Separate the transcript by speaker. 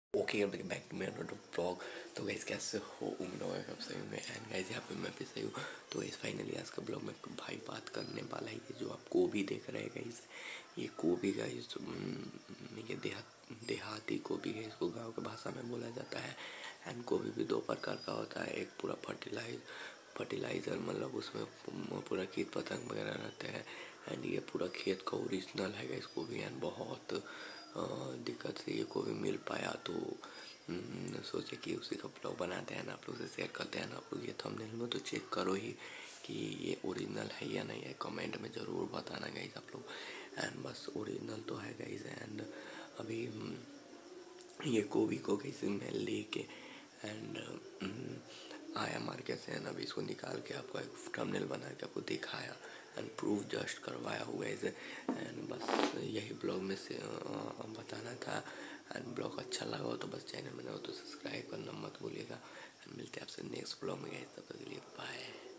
Speaker 1: Okay welcome back to मेरा note blog. तो guys कैसे हो? उम्मीद है आप सही होंगे। एंड गाइस यहाँ पे मैं भी सही हूँ। तो गाइस फाइनली आज का ब्लॉग में भाई बात करने वाला है कि जो आप गोभी देख रहे हैं गाइस, ये गोभी गाइस ये देहाती गोभी है, इसको गाँव की भाषा में बोला जाता है। एंड गोभी भी दो प्रकार का होता है, एक पूरा फर्टिलाइज़र मतलब उसमें पूरा कीट पतंग वगैरह रहते हैं। एंड ये पूरा खेत का ओरिजिनल है गाइस गोभी। एंड बहुत दिक्कत से ये गोभी मिल पाया, तो सोचे कि उसी का ब्लॉग बनाते हैं ना, आप लोग से शेयर करते हैं ना। आप लोग ये थंबनेल में तो चेक करो ही कि ये ओरिजिनल है या नहीं है, कमेंट में ज़रूर बताना गाइस आप लोग। एंड बस ओरिजिनल तो है गाइस। एंड अभी ये गोभी को कैसे मैं लेके एंड आया मार्केट से। एंड अभी इसको निकाल के आपको एक थंबनेल बना के आपको दिखाया एंड प्रूफ जस्ट करवाया हुआ है इसे। एंड बस यही ब्लॉग में से बताना था। एंड ब्लॉग अच्छा लगा हो तो बस चैनल में हो तो सब्सक्राइब करना मत भूलिएगा। मिलते हैं आपसे नेक्स्ट ब्लॉग में, तब तक के लिए बाय।